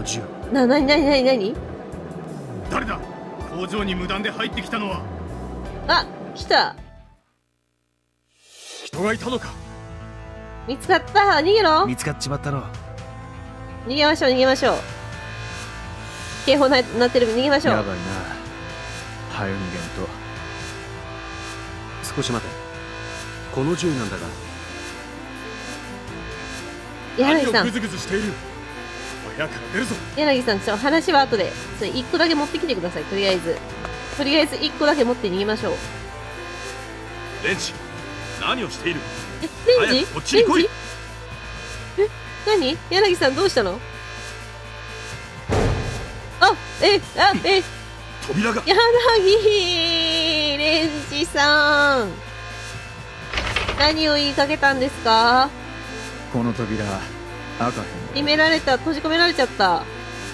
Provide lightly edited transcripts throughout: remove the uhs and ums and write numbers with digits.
銃。 なに誰だ？工場に無断で入ってきたのは。 あ、来た。 人がいたのか。 見つかった。逃げろ。 見つかっちまったろ。 逃げましょう。警報鳴ってる。逃げましょう。 やばいな。早逃げんと。少し待て。この銃なんだが。 柳さん。 グズグズしている。部屋から出るぞ。 柳さん、話は後で。それ1個だけ持ってきてください。とりあえず1個だけ持って逃げましょう。 レンジ、何をしている？ レンジ？ こっちに来い。 何？柳さんどうしたの？ 扉が。 柳レンジさん、何を言いかけたんですか？ この扉開かへん。 閉じ込められちゃった。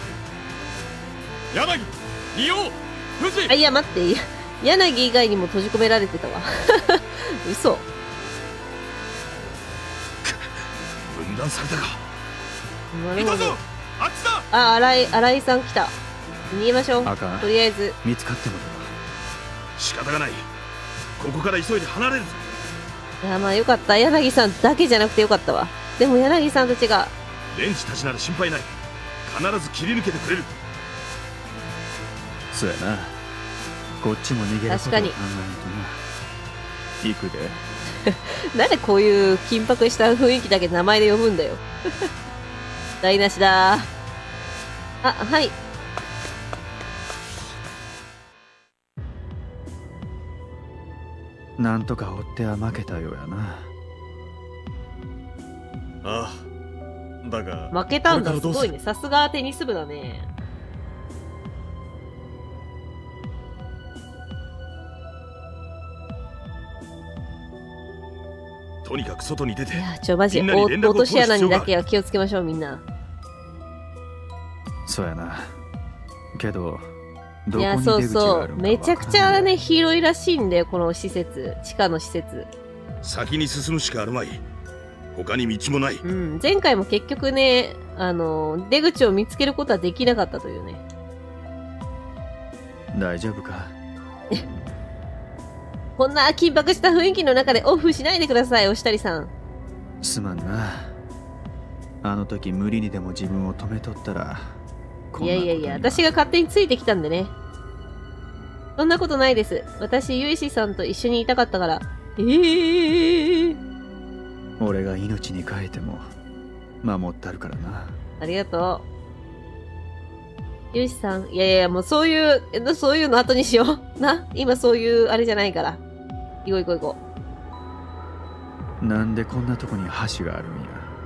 柳、仁王、富士。 いや待って、柳以外にも閉じ込められてたわ。嘘。 分断されたか。 なるほど。 あっちだ。 新井さん来た。逃げましょう。とりあえず見つかってもだ。 仕方がない。ここから急いで離れるぞ。 いや、まあよかった。柳さんだけじゃなくてよかったわ。でも柳さんたちが。 レンジたちなら心配ない。必ず切り抜けてくれる。 そうやな。こっちも逃げることを考えないとな。行くで。 なんでこういう緊迫した雰囲気だけ名前で呼ぶんだよ。台無しだ。はい。 なんとか追っては負けたようやな。 ああ、だが負けたんだ。すごいね。さすがテニス部だね。 とにかく外に出て。 いや、マジ落とし穴にだけは気をつけましょう、みんな。 そうやな。けどどこにいや、 出口があるんかわかんない。 めちゃくちゃね、広いらしいんだよ、この施設。地下の施設。 先に進むしかあるまい。他に道もない。 うん、前回も結局ね、出口を見つけることはできなかったというね。 大丈夫か？ こんな緊迫した雰囲気の中でオフしないでください、おしたりさん。 すまんな。あの時無理にでも自分を止めとったら。 いや、私が勝手についてきたんでね。そんなことないです。私、ユイシさんと一緒にいたかったから。 俺が命に変えても守ったるからな。 ありがとう。ユイシさん、いや、もうそういうの後にしよう。な、今そういうあれじゃないから。行こう。なんでこんなとこに橋があるんや。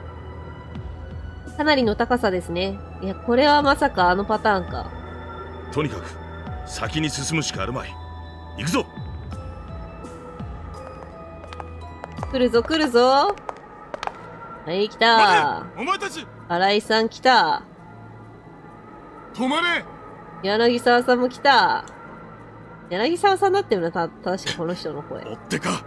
かなりの高さですね。いや、これはまさかあのパターンか。 とにかく先に進むしかあるまい。行くぞ。 来るぞ。はい、来た。 お前たち。 新井さん来た。 止まれ。 柳沢さんも来た。柳沢さんだったよな、確かこの人の声。 追ってか。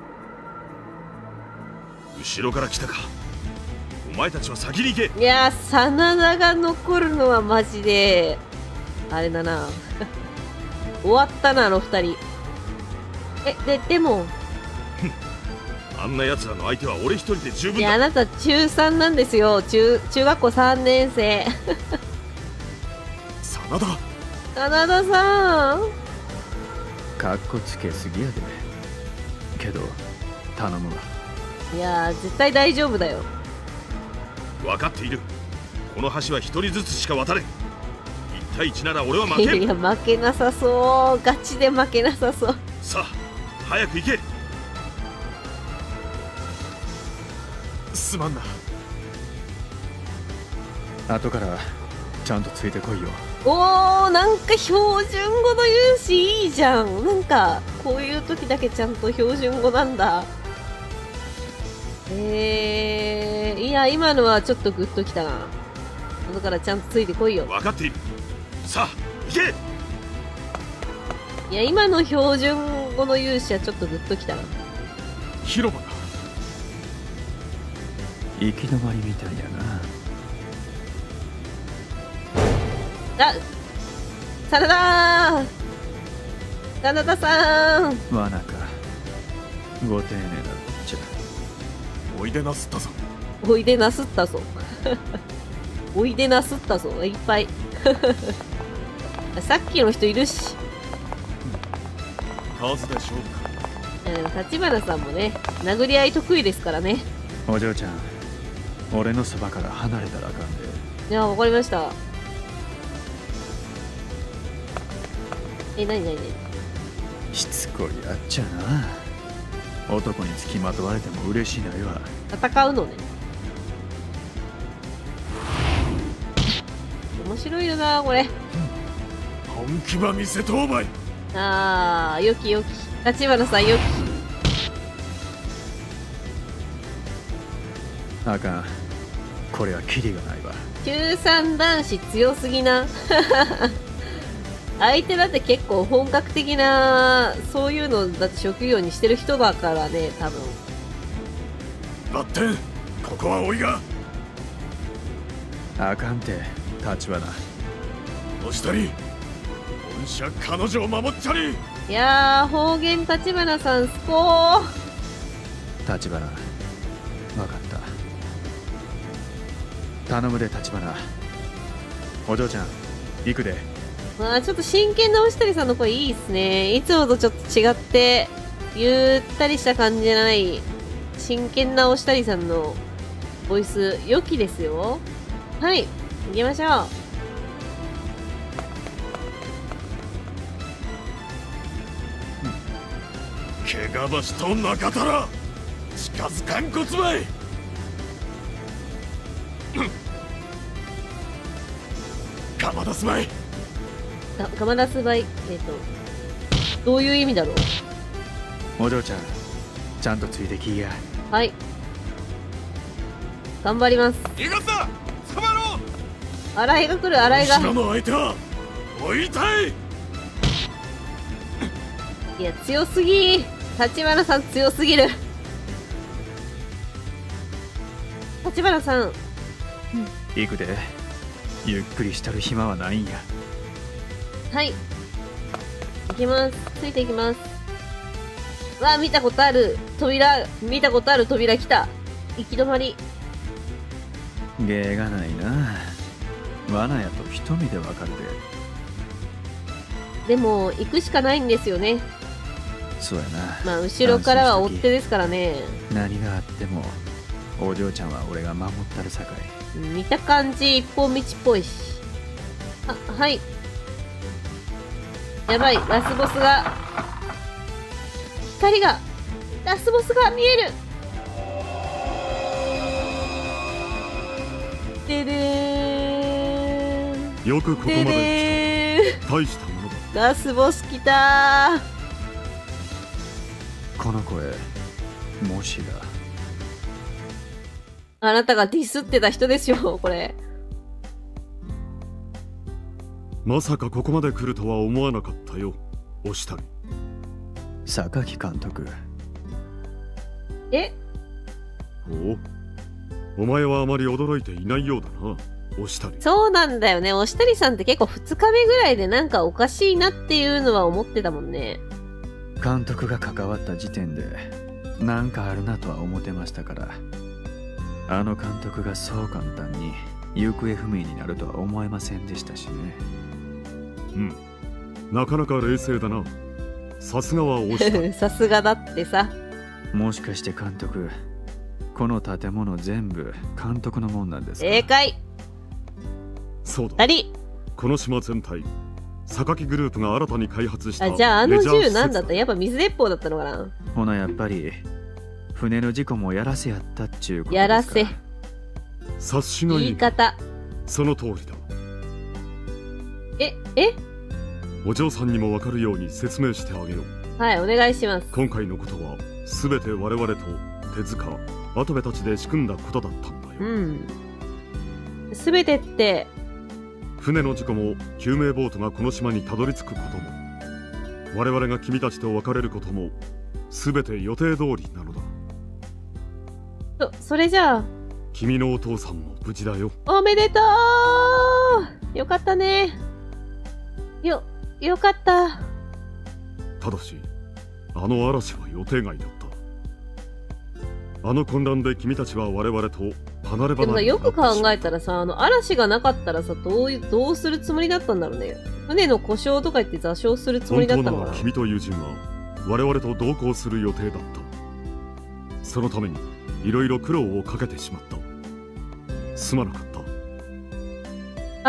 後ろから来たか。お前たちは先に行け。 いや、真田が残るのはマジであれだな。終わったな、あの二人。でもあんな奴らの相手は俺一人で十分だ。 いや、あなた中3なんですよ。中学校3年生。 真田さん、 かっこつけすぎやで。けど頼むわ。 いや、絶対大丈夫だよ。 分かっている。この橋は一人ずつしか渡れん。1対1なら俺は負けん。 いや、負けなさそう。ガチで負けなさそう。 さあ早く行け。すまんな。 後からちゃんとついてこいよ。 おー、なんか標準語の言うしいいじゃん。なんかこういう時だけちゃんと標準語なんだ。いや、今のはちょっとグッときたな。後からちゃんとついてこいよ。 分かっている。さあ行け。 いや、今の標準語の勇姿はちょっとグッときたな。 広場だ。 行き止まりみたいやな。 あ、真田真田さん。 罠か。ご丁寧だこっちゃ。 おいでなすったぞ。 おいでなすったぞ。おいでなすったぞ。いっぱい。さっきの人いるし。 数で勝負か。 立花さんもね、殴り合い得意ですからね。 お嬢ちゃん、俺のそばから離れたらあかんで。 いや、わかりました。なにしつこいやっちゃな。男につきまとわれても嬉しいないわ。 戦うのね。面白いよな、これ。 本気ば見せとおまい。 あー、よき。立花さんよき。 あかん。これはキリがないわ。 中3男子強すぎな。相手だって結構本格的な、そういうのだって職業にしてる人だからね、多分。 バッテン、ここはおいが。 あかんて、立花。 おしたり、御社彼女を守っちゃり。 いやー、方言立花さんすこー。 立花、わかった。頼むで立花。お嬢ちゃん、行くで。 まあちょっと真剣な押谷さんの声いいっすね。いつもとちょっと違って、ゆったりした感じじゃない、真剣な押谷さんのボイス、良きですよ。はい、行きましょう。 怪我橋と中田ら近づかんこつばい。鎌田すまい。 鎌田スバイ、どういう意味だろう。 お嬢ちゃん、ちゃんとついてきや。 はい。頑張ります。 逃がすな、捕まろう。 新井が来る、新井が。 後ろの相手は追いたい。 いや、強すぎ。立花さん強すぎる。立花さん。 行くで。ゆっくりしたる暇はないんや。 はい。行きます。ついていきます。わあ、見たことある扉、見たことある扉来た。行き止まり。 芸がないな。罠やと一目でわかるでも、行くしかないんですよね。 で。そうやな。 まあ、後ろからは追っ手ですからね。 何があっても、お嬢ちゃんは俺が守ったるさかい。 見た感じ、一本道っぽいし。はい。やばい、ラスボスが。光が、ラスボスが見える。ででーん。 よくここまででで来た。大したものだ。 ーん。ラスボス来たこの声、もしだ。 あなたがディスってた人ですよ、これ。 まさかここまで来るとは思わなかったよ、押したり。 榊監督。 えお前はあまり驚いていないようだな、押したり。 そうなんだよね。押谷さんって結構2日目ぐらいでなんかおかしいなっていうのは思ってたもんね。 監督が関わった時点で、なんかあるなとは思ってましたから。あの監督がそう簡単に行方不明になるとは思えませんでしたしね。 うん。なかなか冷静だな。さすがは押したり。 さすがだってさ。 もしかして監督、この建物全部監督のもんなんですか？ 正解。 そうだ。 2人。 この島全体、榊グループが新たに開発したあ、じゃああのレジャー施設銃なんだった？やっぱ水鉄砲だったのかな。 ほなやっぱり船の事故もやらせやったっちゅうことですか？ やらせ。 察しがいい。 言い方。 その通りだ。 えお嬢さんにも分かるように説明してあげよう。 はい、お願いします。 今回のことは全て我々と手塚、跡部たちで仕組んだことだったんだよ。 うん。すべてって、 船の事故も救命ボートがこの島にたどり着くことも、我々が君たちと別れることも全て予定通りなのだ。 それじゃあ、 君のお父さんも無事だよ。 おめでとう。よかったね。 よかった。 ただしあの嵐は予定外だった。あの混乱で君たちは我々と離れ離れになってしまった。 でもさ、よく考えたらさ、嵐がなかったらさ、どうするつもりだったんだろうね。船の故障とか言って座礁するつもりだったのかな。 本当なら君と友人は我々と同行する予定だった。そのためにいろいろ苦労をかけてしまった。すまなかった。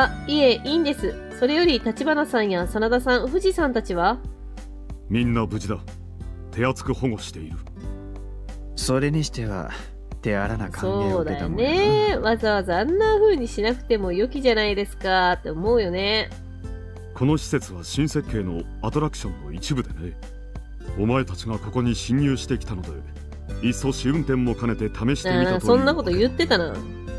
いえ、いいんです。それより立花さんや真田さん、富士さんたちはみんな無事だ。手厚く保護している。 それにしては手荒な歓迎を受けたもんやな。 そうだよね。わざわざあんな風にしなくても良きじゃないですかって思うよね。 この施設は新設計のアトラクションの一部でね。お前たちがここに侵入してきたので、いっそ試運転も兼ねて試してみたという。 そんなこと言ってたな。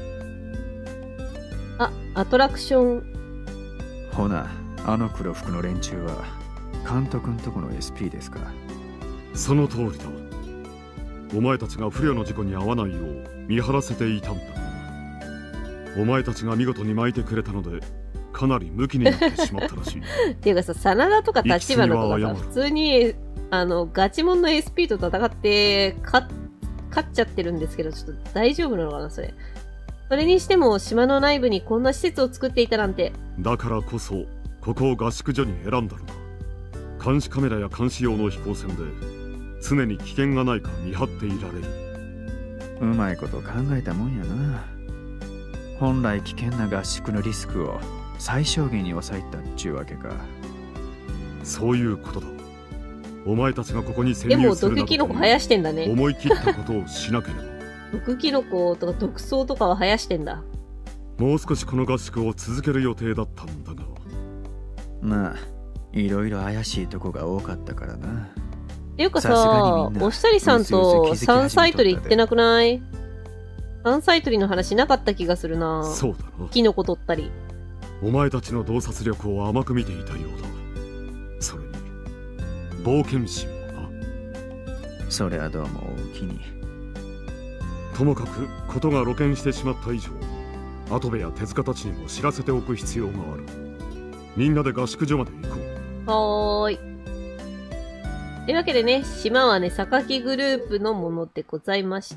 アトラクション。 ほな、あの黒服の連中は監督んとこの SP ですか。 その通りだ。お前たちが不慮の事故に遭わないよう見張らせていたんだ。お前たちが見事に巻いてくれたのでかなりムキになってしまったらしい。 っていうかさ、真田とか立花とかさ、普通にガチモンの SP と戦って勝っちゃってるんですけど、ちょっと大丈夫なのかな、それ。それにしても島の内部にこんな施設を作っていたなんて。 だからこそここを合宿所に選んだのだ。監視カメラや監視用の飛行船で常に危険がないか見張っていられる。 うまいこと考えたもんやな。本来危険な合宿のリスクを最小限に抑えたっちゅうわけか。 そういうことだ。お前たちがここに潜入するなどでも毒キノコ生やしてんだね。 思い切ったことをしなければ。 毒キノコとか毒草とかは生やしてんだ。 もう少しこの合宿を続ける予定だったんだが。 まあいろいろ怪しいとこが多かったからな。 っていうかさ、おしたりさんと山菜採り行ってなくない？山菜採りの話なかった気がするな。 そうだな。 キノコ取ったり。 お前たちの洞察力を甘く見ていたようだ。それに冒険心もな。 それはどうもおおきに。 ともかくことが露見してしまった以上、跡部や手塚たちにも知らせておく必要がある。みんなで合宿所まで行こう。 はーい。というわけでね、島はね、榊グループのものでございました。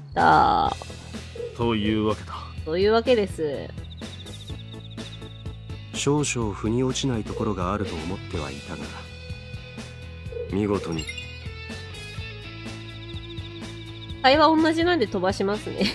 というわけだ。 というわけです。 少々腑に落ちないところがあると思ってはいたが、見事に。 会話同じなんで飛ばしますね。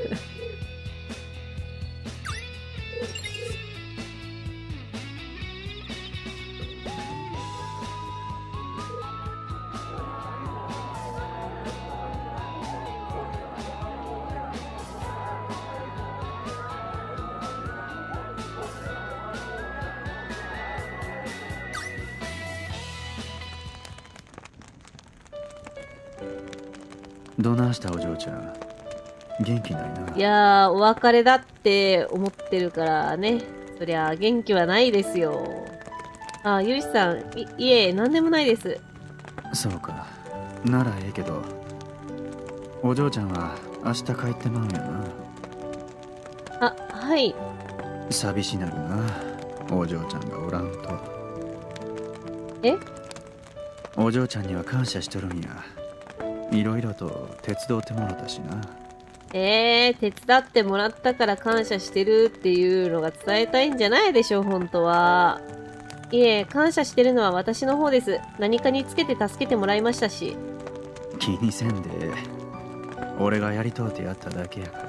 どないしたお嬢ちゃん、元気ないな。 いやー、お別れだって思ってるからね。そりゃ元気はないですよ。あ、ゆいさん、いえ、なんでもないです。 そうか、ならええけど、お嬢ちゃんは明日帰ってまうんやな。あ、はい。 寂しなるな、お嬢ちゃんがおらんと。 え？ お嬢ちゃんには感謝しとるんや。いろいろと手伝ってもらったしな。 手伝ってもらったから感謝してるっていうのが伝えたいんじゃないでしょ、本当は。いえ、感謝してるのは私の方です。何かにつけて助けてもらいましたし。 気にせんで、俺がやりとうてやっただけやから。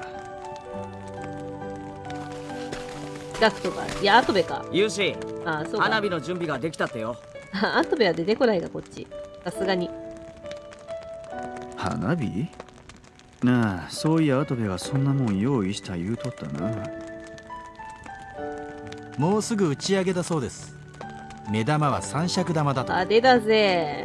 ガクとか、いや、アトベか。 ユーシあ、そうか。 花火の準備ができたってよ。 アトベは出てこないが、こっち。さすがに。 花火？なあ、そういや跡部がそんなもん用意した言うとったな。 もうすぐ打ち上げだそうです。目玉は三尺玉だと。 派手だぜ。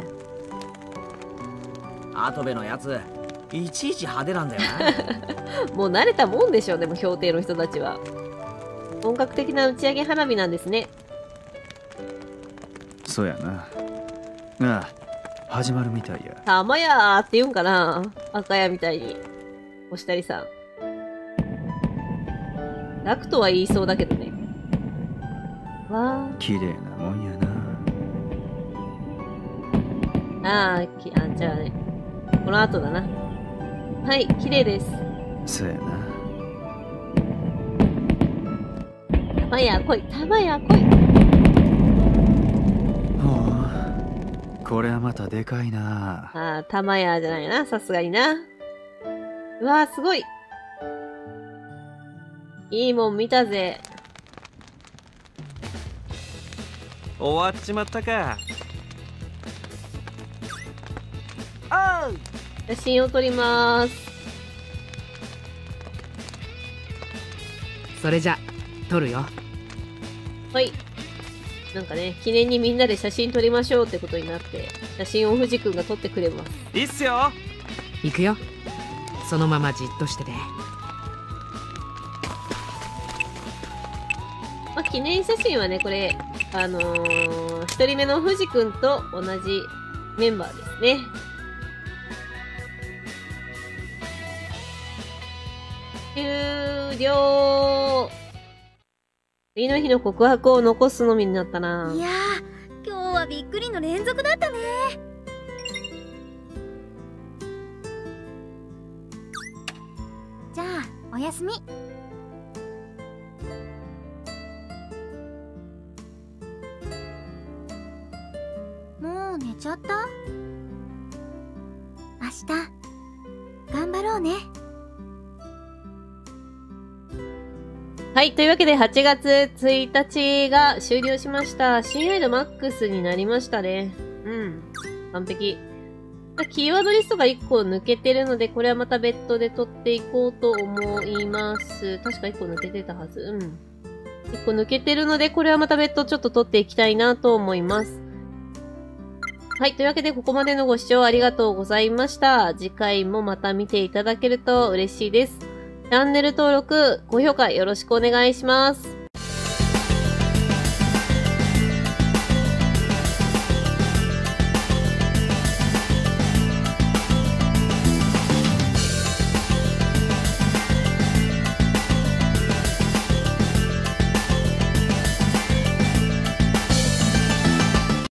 跡部のやついちいち派手なんだよな。もう慣れたもんでしょ、でも標定の人たちは。本格的な打ち上げ花火なんですね。 そうやな。ああ、始まるみたいや。 たまやーって言うんかな、赤屋みたいに。おしたりさん。楽とは言いそうだけどね。わー。 綺麗なもんやな。 じゃあね。この後だな。はい、綺麗です。 そうやな。 玉や来い、玉や来い。 ほう、これはまたでかいな。 玉やじゃないな、さすがにな。うわー、すごい。いいもん見たぜ。 終わっちまったか。 写真を撮りまーす。 それじゃ撮るよ。 はい。なんかね、記念にみんなで写真撮りましょうってことになって、写真を藤くんが撮ってくれます。 いいっすよ。 行くよ。そのままじっとしてて。 まあ、記念写真はね、これ、一人目の藤くんと同じメンバーですね。終了。次の日の告白を残すのみになったな。 いやー、今日はびっくりの連続だったね。じゃあおやすみ。もう寝ちゃった？明日頑張ろうね。 はい。というわけで、8月1日が終了しました。新アイドマックスになりましたね。うん。完璧。キーワードリストが1個抜けてるので、これはまた別途で取っていこうと思います。確か1個抜けてたはず。うん。1個抜けてるので、これはまた別途ちょっと取っていきたいなと思います。はい。というわけで、ここまでのご視聴ありがとうございました。次回もまた見ていただけると嬉しいです。チャンネル登録、高評価よろしくお願いします。